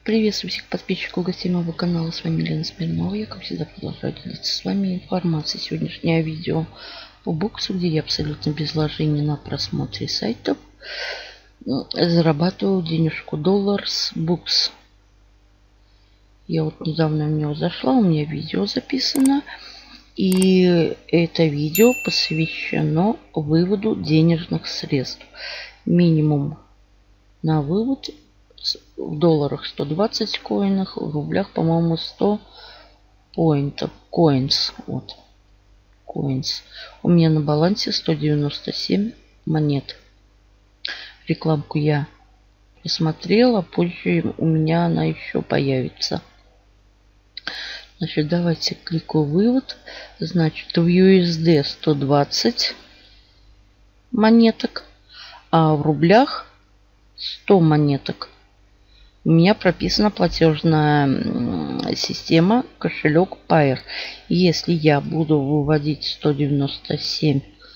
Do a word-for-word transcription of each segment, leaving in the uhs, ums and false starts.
Приветствую всех подписчиков гостей моего канала. С вами Лена Смирнова. Я, как всегда, продолжаю делиться с вами информацией. Сегодняшнее видео по буксу, где я абсолютно без вложений на просмотре сайтов зарабатываю денежку доллар с букс. Я вот недавно в него зашла, у меня видео записано. И это видео посвящено выводу денежных средств. Минимум на вывод в долларах сто двадцать коинах, в рублях, по-моему, сто поинтов. Coins. Вот. Coins. У меня на балансе сто девяносто семь монет. Рекламку я посмотрела. Позже у меня она еще появится. Значит, давайте кликаю вывод. Значит, в ю эс ди сто двадцать монеток, а в рублях сто монеток. У меня прописана платежная система кошелек Payeer. Если я буду выводить сто девяносто семь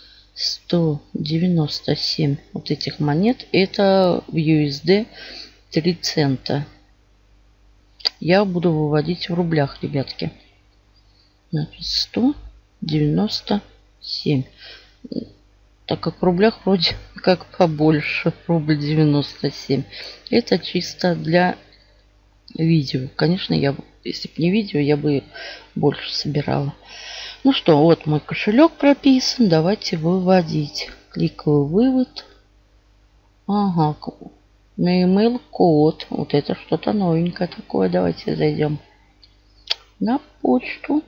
вот этих монет, это в ю эс ди три цента. Я буду выводить в рублях, ребятки. Значит, сто девяносто семь. Так как в рублях вроде как побольше, рубль девяносто семь. Это чисто для видео. Конечно, я, если бы не видео, я бы больше собирала. Ну что, вот мой кошелек прописан. Давайте выводить. Кликаю вывод. Ага, на email код. Вот это что-то новенькое такое. Давайте зайдем на почту.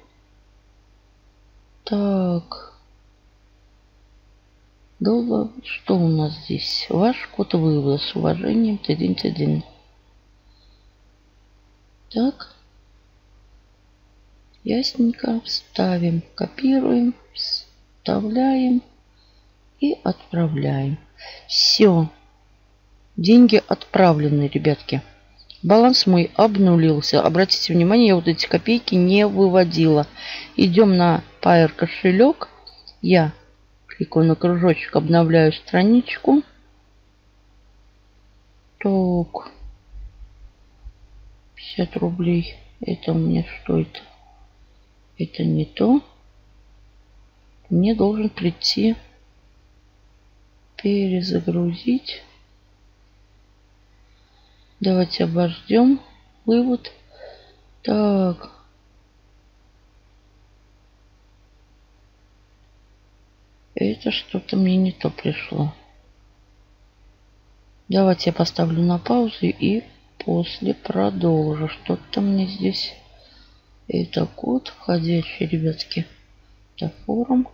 Так. Долго. Что у нас здесь? Ваш код вывода с уважением. Тыдин-тыдин. Так. Ясненько. Вставим. Копируем. Вставляем. И отправляем. Все. Деньги отправлены, ребятки. Баланс мой обнулился. Обратите внимание, я вот эти копейки не выводила. Идем на Payeer кошелек. Я кликаю на кружочек, обновляю страничку. Так. пятьдесят рублей. Это у меня что это? Это не то. Мне должен прийти перезагрузить. Давайте обождем вывод. Так. Это что-то мне не то пришло. Давайте я поставлю на паузу и после продолжу. Что-то мне здесь... Это код входящий, ребятки. Это форум.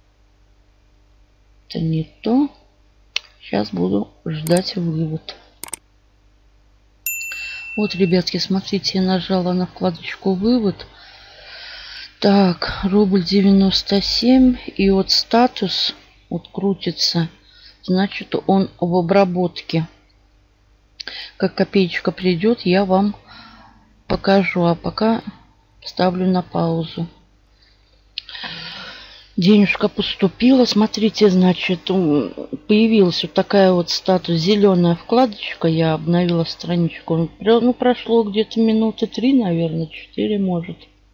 Это не то. Сейчас буду ждать вывод. Вот, ребятки, смотрите, я нажала на вкладочку вывод. Так, рубль девяносто семь. И вот статус вот крутится. Значит, он в обработке. Как копеечка придет, я вам покажу. А пока ставлю на паузу. Денежка поступила. Смотрите, значит, появилась вот такая вот статус. Зеленая вкладочка. Я обновила страничку. Ну, прошло где-то минуты три, наверное, четыре, может.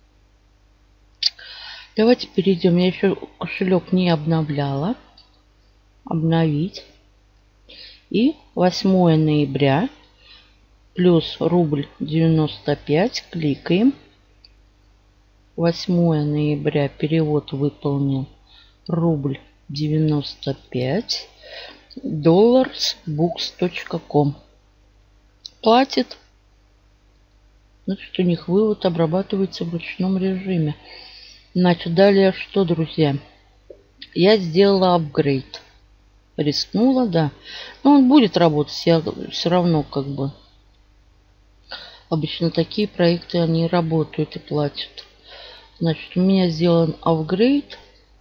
Давайте перейдем. Я еще кошелек не обновляла. Обновить. И восьмое ноября. Плюс рубль девяносто пять. Кликаем. восьмое ноября перевод выполнил рубль девяносто пять. долларс букс точка ком. Платит. Значит, у них вывод обрабатывается в ручном режиме. Значит, далее что, друзья? Я сделала апгрейд. Рискнула, да. Но он будет работать. Я все равно как бы... Обычно такие проекты, они работают и платят. Значит, у меня сделан апгрейд.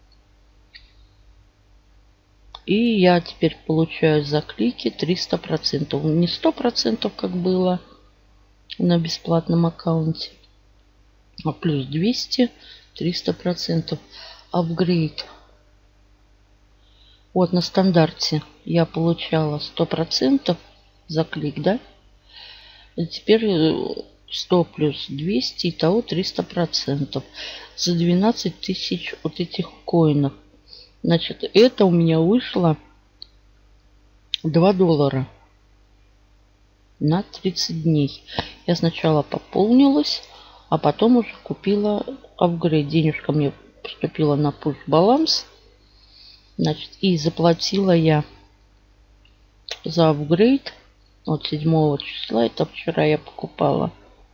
И я теперь получаю за клики триста процентов. Не сто процентов, как было на бесплатном аккаунте. А плюс двести, триста процентов. Апгрейд. Вот на стандарте я получала сто процентов за клик, да? А теперь сто плюс двести, итого триста процентов. За двенадцать тысяч вот этих коинов. Значит, это у меня вышло два доллара на тридцать дней. Я сначала пополнилась, а потом уже купила апгрейд. Денежка мне поступила на push баланс. Значит, и заплатила я за апгрейд от седьмого числа. Это вчера я покупала.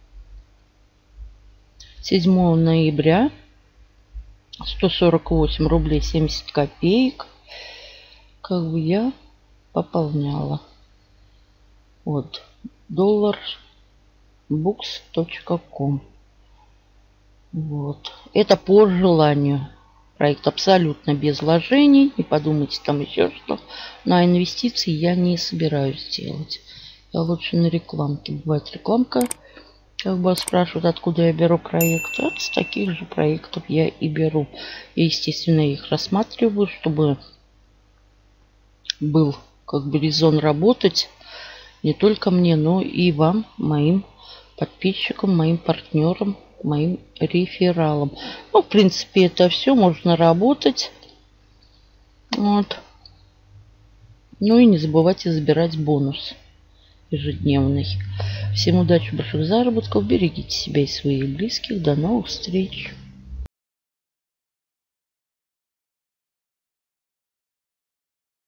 седьмого ноября сто сорок восемь рублей семьдесят копеек. Как бы я пополняла. Вот. доллар букс точка ком. Вот. Это по желанию. Проект абсолютно без вложений. Не подумайте там еще что. На инвестиции я не собираюсь делать. Я лучше на рекламке. Бывает рекламка. Как бы спрашивают, откуда я беру проекты. Вот с таких же проектов я и беру. Я, естественно, их рассматриваю, чтобы был как бы резон работать. Не только мне, но и вам, моим подписчикам, моим партнерам, моим рефералам. Ну, в принципе, это все. Можно работать. Вот. Ну и не забывайте забирать бонус ежедневный. Всем удачи, больших заработков. Берегите себя и своих близких. До новых встреч.